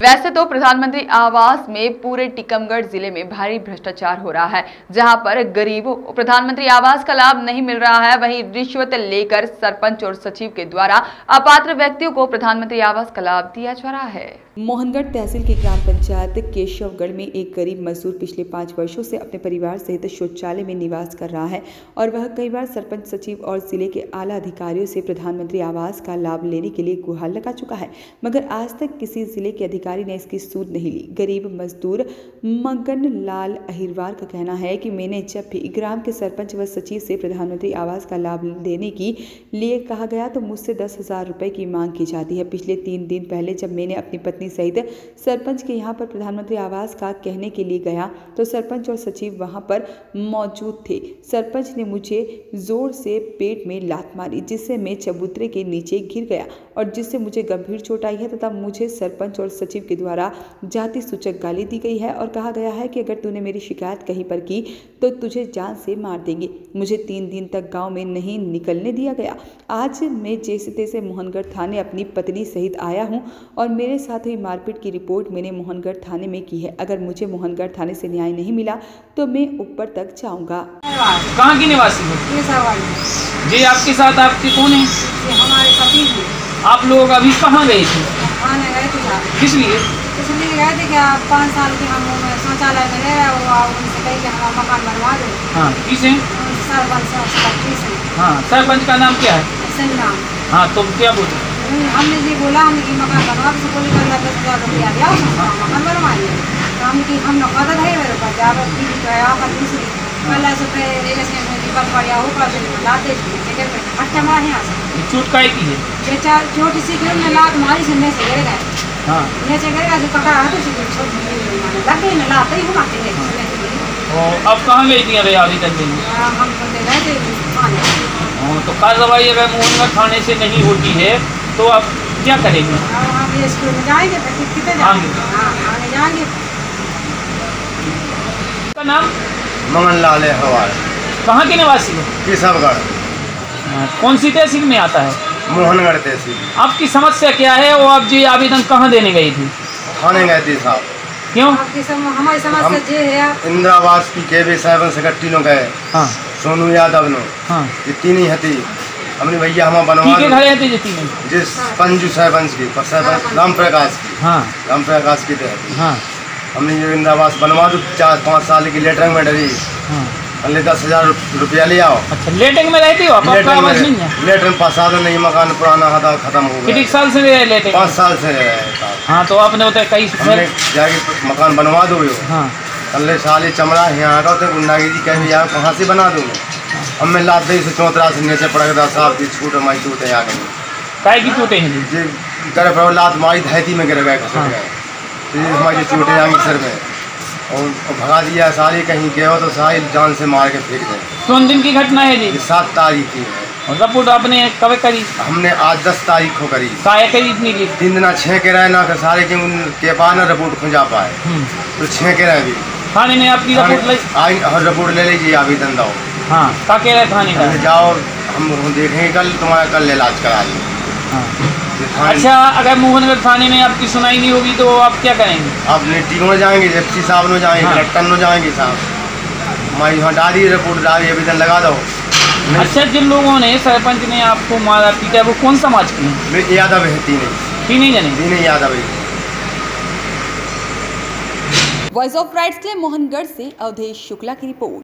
वैसे तो प्रधानमंत्री आवास में पूरे टीकमगढ़ जिले में भारी भ्रष्टाचार हो रहा है, जहां पर गरीबों को प्रधानमंत्री आवास का लाभ नहीं मिल रहा है। वहीं रिश्वत लेकर सरपंच और सचिव के द्वारा अपात्र व्यक्तियों को प्रधानमंत्री आवास का लाभ दिया जा रहा है। मोहनगढ़ तहसील की ग्राम पंचायत केशवगढ़ में एक गरीब मजदूर पिछले 5 वर्षों से अपने परिवार सहित शौचालय में निवास कर रहा है और वह कई बार सरपंच, सचिव और जिले के आला अधिकारियों से प्रधानमंत्री आवास का लाभ लेने के लिए गुहार लगा चुका है, मगर आज तक किसी जिले के अधिकारी ने इसकी सूद नहीं ली। गरीब मजदूर मगन लाल अहिरवार का कहना है कि मैंने जब भी ग्राम के सरपंच व सचिव से प्रधानमंत्री आवास का लाभ देने के लिए कहा गया तो मुझसे 10,000 रुपए की मांग की जाती है। पिछले 3 दिन पहले जब मैंने अपनी पत्नी सहित सरपंच के यहाँ पर प्रधानमंत्री आवास का कहने के लिए गया तो सरपंच और सचिव वहां पर मौजूद थे। सरपंच ने मुझे जोर से पेट में लात मारी, जिससे मैं चबूतरे के नीचे गिर गया और जिससे मुझे गंभीर चोट आई है तथा मुझे सरपंच और सचिव के द्वारा जाति सूचक गाली दी गई है और कहा गया है कि अगर तूने मेरी शिकायत कहीं पर की तो तुझे जान से मार देंगे। मुझे 3 दिन तक गांव में नहीं निकलने दिया गया। आज मैं जैसे तैसे मोहनगढ़ थाने अपनी पत्नी सहित आया हूं और मेरे साथ हुई मारपीट की रिपोर्ट मैंने मोहनगढ़ थाने में की है। अगर मुझे मोहनगढ़ थाने से न्याय नहीं मिला तो मैं ऊपर तक जाऊंगा। कहाँ की निवासी हो? जी, आपके साथ आपके कौन है? हमारे पति जी। आप लोग अभी कहाँ गए थे? थाने गए थे। किस लिए? इसलिए गए थे कि 5 साल के हम शौचालय में रह रहे हो, उनसे कही कि हमारा मकान बनवा दो। हाँ, किसे? सरपंच। हाँ, सरपंच का नाम क्या है? नाम। हाँ, तो क्या बोले? हमने जी बोला हमने कि मकान बनवा दो, बोली 10,000 रुपया दिया मकान बनवाइए। तो हम कि हम नौकद है मेरे पास जब दूसरी पहले से दीपक बढ़िया होकर लाते अच्छा मार यहाँ से चोट काय की है? चोट इसी के में लात मारी से मैं से गिर गए। हाँ, मैं से गिर गया जो पकड़ा है तो छोड़ लगे ना लाते ही घुमाते हैं। और अब कहाँ गई थी अभी अभी तक दिन? हम बोलते गए थे थाने। तो कार्रवाई अगर मोहनगढ़ थाने से नहीं होती है तो आप क्या करेंगे? हम स्कूल में जाएंगे कितने आगे जाएंगे। का नाम? मगन लाल अहिरवार। कहाँ के निवासी हो? केशवगढ़। कौन सी तहसील में आता है? मोहनगढ़ तहसील। आपकी समस्या क्या है और आप जी आवेदन कहाँ देने गई थी? थाने गए थे साहब। क्यों? हमारी समस्या ये है इंदिरा आवास की केबे साहब से तीनों गए। हाँ, सोनू यादव नो। हाँ, ये तीन ही हती हमने भैया हम बनवा घरे थे जितनी में जिस पंजू सरपंच की राम प्रकाश की। हाँ, राम प्रकाश की तहत हाँ, हमने ये इंदिरा आवास बनवा दो 4-5 साल की लेटरिंग में डरी। हाँ। 10,000 रुपया ले आओ। अच्छा, लेटरिंग में रहती हो आप? आपका आवाज नहीं है? लेटरिंग पासा तो नहीं, मकान पुराना था खत्म हो गया। कितने साल से रहे लेटरिंग? 5 साल से रहे हैं। हाँ, तो आपने बताया कई हमने जाके मकान बनवा दो। हाँ, अल्ले साले चमड़ा यहाँ आगा तो गुंडागिरी कह यार कहाँ से बना दूँगा। अब मैं लात से चौतरा से नीचे पड़ गया साहब की छूट हमारी चोटें आ गई। काय की चोटें हैं जी? कर लात मारी धैती में गिर गए खसक गए तो ये हमारी चोटें आ गई सर में और भगा दिया। सारी कहीं गए हो तो सारी जान से मार के फेंक दें। कौन दिन की घटना है जी? 7 तारीख की है। और रिपोर्ट आपने कब करी? हमने आज 10 तारीख को करी। काय करी इतनी ली? 3 दिन 6 के रहे ना सारे के बाद ना रिपोर्ट खुंजा पाए तो 6 के रहे भी थाने में आपकी रिपोर्ट ले लीजिए, आवेदन दो। हाँ, क्या कह रहे थाने का? जाओ हम देखेंगे कल, तुम्हारा कल इलाज करा ली। हाँ। अच्छा, अगर मोहनगढ़ थाने में आपकी सुनाई नहीं होगी तो आप क्या करेंगे? आप टी में जाएंगे, एफसी साहब में जाएंगे, कलेक्टर में जाएंगे साहब। हमारी यहाँ डाली रिपोर्ट डाली, आवेदन लगा दो। अच्छा, जिन लोगों ने सरपंच ने आपको मारा पीटा वो कौन समाज के हैं? यादव है। तीन ही यादव है। वॉइस ऑफ राइट्स के लिए मोहनगढ़ से अवधेश शुक्ला की रिपोर्ट।